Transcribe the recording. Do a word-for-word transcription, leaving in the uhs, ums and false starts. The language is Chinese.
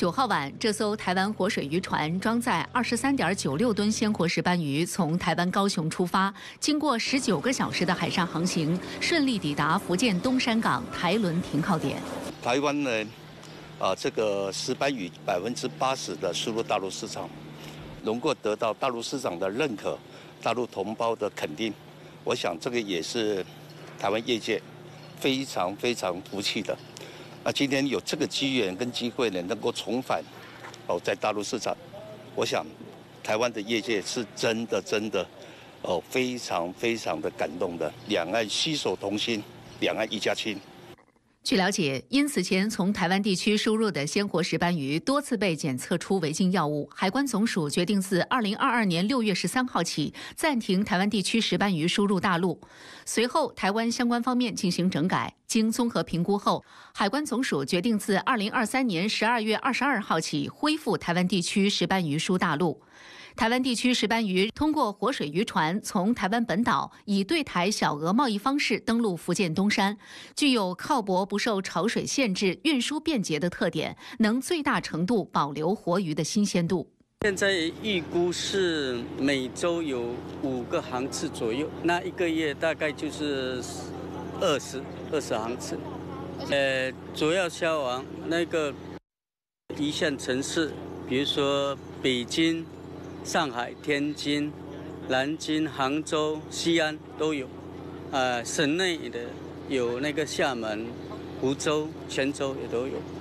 九号晚，这艘台湾活水渔船装载二十三点九六吨鲜活石斑鱼，从台湾高雄出发，经过十九个小时的海上航行，顺利抵达福建东山港台轮停靠点。 台湾呢，啊，这个石斑鱼百分之八十的输入大陆市场，能够得到大陆市场的认可，大陆同胞的肯定，我想这个也是台湾业界非常非常服气的。那今天有这个机缘跟机会呢，能够重返哦在大陆市场，我想台湾的业界是真的真的哦非常非常的感动的。两岸携手同心，两岸一家亲。 据了解，因此前从台湾地区输入的鲜活石斑鱼多次被检测出违禁药物，海关总署决定自二零二二年六月十三号起暂停台湾地区石斑鱼输入大陆。随后，台湾相关方面进行整改，经综合评估后，海关总署决定自二零二三年十二月二十二号起恢复台湾地区石斑鱼输大陆。台湾地区石斑鱼通过活水渔船从台湾本岛以对台小额贸易方式登陆福建东山，具有靠泊不受潮水限制、运输便捷的特点，能最大程度保留活鱼的新鲜度。 现在预估是每周有五个航次左右，那一个月大概就是二十二十航次。呃，主要销往那个一线城市，比如说北京、上海、天津、南京、杭州、西安都有，呃，省内的有那个厦门、湖州、泉州也都有。